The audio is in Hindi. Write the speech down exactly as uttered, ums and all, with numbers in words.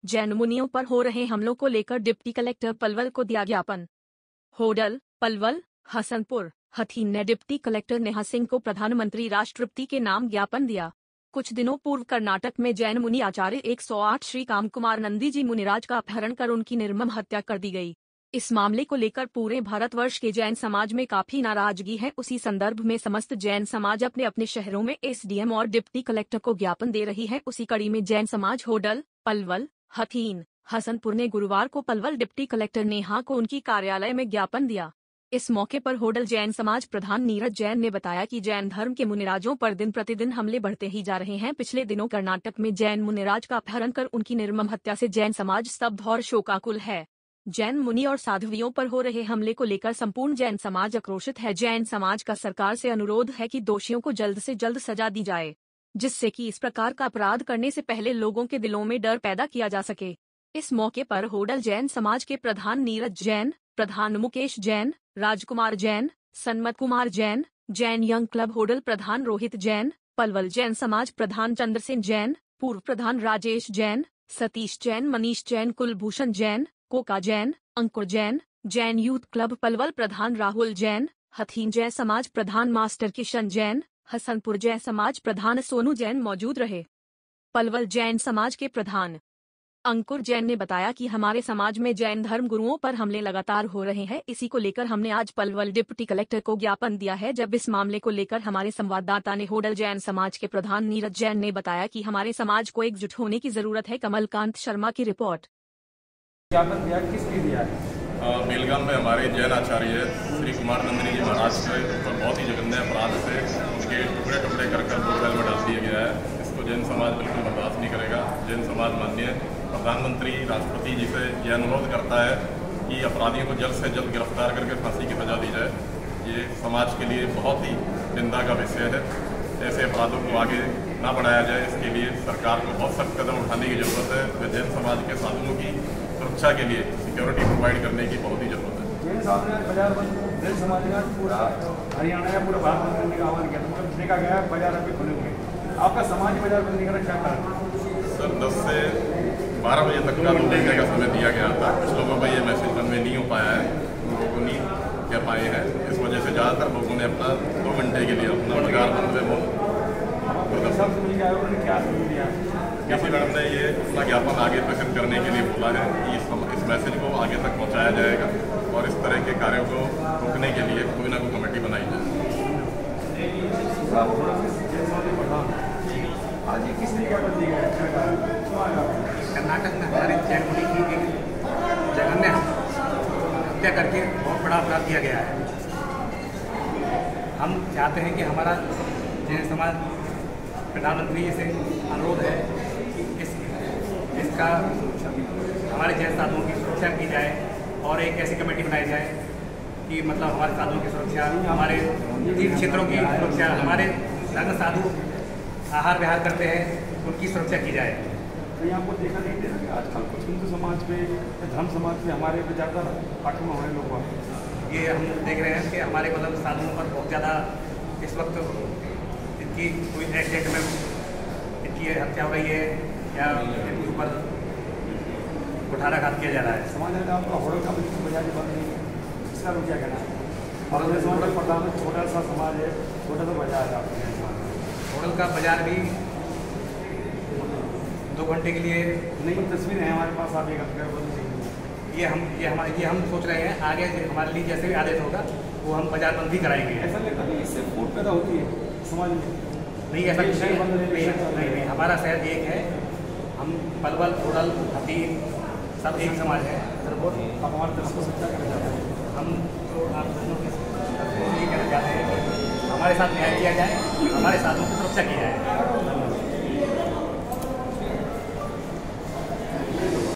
जैन मुनियों पर हो रहे हमलों को लेकर डिप्टी कलेक्टर पलवल को दिया ज्ञापन। होडल, पलवल, हसनपुर, हथीन ने डिप्टी कलेक्टर नेहा सिंह को प्रधानमंत्री राष्ट्रपति के नाम ज्ञापन दिया। कुछ दिनों पूर्व कर्नाटक में जैन मुनि आचार्य एक सौ आठ श्री कामकुमार नंदी जी मुनिराज का अपहरण कर उनकी निर्मम हत्या कर दी गई। इस मामले को लेकर पूरे भारतवर्ष के जैन समाज में काफी नाराजगी है। उसी संदर्भ में समस्त जैन समाज अपने अपने शहरों में एसडीएम और डिप्टी कलेक्टर को ज्ञापन दे रही है। उसी कड़ी में जैन समाज होडल, पलवल, हथीन, हसनपुर ने गुरुवार को पलवल डिप्टी कलेक्टर नेहा को उनकी कार्यालय में ज्ञापन दिया। इस मौके पर होडल जैन समाज प्रधान नीरज जैन ने बताया कि जैन धर्म के मुनिराजों पर दिन प्रतिदिन हमले बढ़ते ही जा रहे हैं। पिछले दिनों कर्नाटक में जैन मुनिराज का अपहरण कर उनकी निर्मम हत्या से जैन समाज स्तब्ध और शोकाकुल है। जैन मुनि और साध्वियों पर हो रहे हमले को लेकर संपूर्ण जैन समाज आक्रोशित है। जैन समाज का सरकार से अनुरोध है कि दोषियों को जल्द से जल्द सजा दी जाए, जिससे कि इस प्रकार का अपराध करने से पहले लोगों के दिलों में डर पैदा किया जा सके। इस मौके पर होडल जैन समाज के प्रधान नीरज जैन, प्रधान मुकेश जैन, राजकुमार जैन, सन्मत कुमार जैन, जैन यंग क्लब होडल प्रधान रोहित जैन, पलवल जैन समाज प्रधान चंद्रसेन जैन, पूर्व प्रधान राजेश जैन, सतीश जैन, मनीष जैन, कुलभूषण जैन, कोका जैन, अंकुर जैन, जैन यूथ क्लब पलवल प्रधान राहुल जैन, हथीन जैन समाज प्रधान मास्टर किशन जैन, हसनपुर जैन समाज प्रधान सोनू जैन मौजूद रहे। पलवल जैन समाज के प्रधान अंकुर जैन ने बताया कि हमारे समाज में जैन धर्म गुरुओं पर हमले लगातार हो रहे हैं। इसी को लेकर हमने आज पलवल डिप्टी कलेक्टर को ज्ञापन दिया है। जब इस मामले को लेकर हमारे संवाददाता ने होडल जैन समाज के प्रधान नीरज जैन ने बताया कि हमारे समाज को एकजुट होने की जरूरत है। कमलकांत शर्मा की रिपोर्ट। ज्ञापन दिया किसने दिया है? बेलगाम में हमारे जैन आचार्य श्री कुमार नंदिनी जी महाराज के ऊपर बहुत ही जघन्य अपराध से उनके टुकड़े टुकड़े कर कर बोरवेल में डाल दिया गया है। इसको जैन समाज बिल्कुल बर्दाश्त नहीं करेगा। जैन समाज माननीय प्रधानमंत्री राष्ट्रपति जी से यह अनुरोध करता है कि अपराधियों को जल्द से जल्द गिरफ्तार करके फांसी की सजा दी जाए। ये समाज के लिए बहुत ही निंदा का विषय है। ऐसे अपराधों को आगे ना बढ़ाया जाए, इसके लिए सरकार को बहुत सख्त कदम उठाने की जरूरत है। व जैन समाज के साधुओं की सुरक्षा के लिए सिक्योरिटी प्रोवाइड करने की बहुत ही जरूरत है। जैन साहब ने बाजार बंद जैन समाज का पूरा हरियाणा या पूरा भारत बंद करने का आह्वान किया, तो मतलब देखा गया बाजार अभी खुले हुए। आपका समाज बाजार बंद करना क्या कारण? सर दस से बारह बजे तक का दो घंटे का समय दिया गया था। कुछ लोगों का ये मैसेज कन्वे नहीं हो पाया है, लोगों को नहीं कह पाए हैं। इस वजह से ज़्यादातर लोगों ने अपना दो घंटे के लिए अपना बाजार बंद में वो किसी मैडम ने ये अपना ज्ञापन आगे प्रेषित करने के लिए बोला है कि इस, इस मैसेज को आगे तक पहुँचाया जाएगा और इस तरह के कार्यों को रोकने के लिए कोई ना कोई कमेटी बनाई जाए। आज ये किसने ज्ञापन दिया है? कर्नाटक में हमारे जैन मुनि की एक जघन्य हत्या करके बहुत बड़ा अपराध किया गया है। हम चाहते हैं कि हमारा जैन समाज प्रधानमंत्री जी से अनुरोध है कि इस इसका हमारे जैन साधुओं की सुरक्षा की जाए और एक ऐसी कमेटी बनाई जाए कि मतलब हमारे साधुओं की सुरक्षा, हमारे तीर्थ क्षेत्रों की सुरक्षा, हमारे धर्म साधु आहार विहार करते हैं उनकी सुरक्षा की जाए। कहीं आपको देखा नहीं दे रहा आजकल कुछ हिंदू समाज पे, धर्म समाज पे हमारे पे ज़्यादा आक्रमण हो रहे लोग। ये हम देख रहे हैं कि हमारे मतलब साधुओं पर बहुत ज़्यादा इस वक्त इनकी कोई एक्सीडेंट में इनकी हत्या हो रही है या इनके ऊपर कुठाराघात किया जा रहा है। समाज में आपका होटल का बाजार बंद नहीं है, इसका क्या कहना है? और समाज प्रधान छोटा सा समाज है, छोटा सा बाजार है आपके होटल का बाजार भी दो घंटे के लिए नई तस्वीरें हैं हमारे पास। आप एक ये हम ये हमारे ये हम सोच रहे हैं आगे हमारे लिए जैसे भी आदेश होगा वो हम बाजार बंद भी कराएंगे। ऐसा लगता है इससे फूट पैदा होती है समाज में। नहीं ऐसा कुछ नहीं, नहीं, नहीं नहीं हमारा शहर एक है। हम पलवल, होडल, हथीन सब एक समाज है। आप हमारे तरफ को सच्चा करना चाहते हैं। हम तो आप दोनों के यही कहना चाहते हैं कि हमारे साथ न्याय किया जाए, हमारे साथों की सुरक्षा की जाए।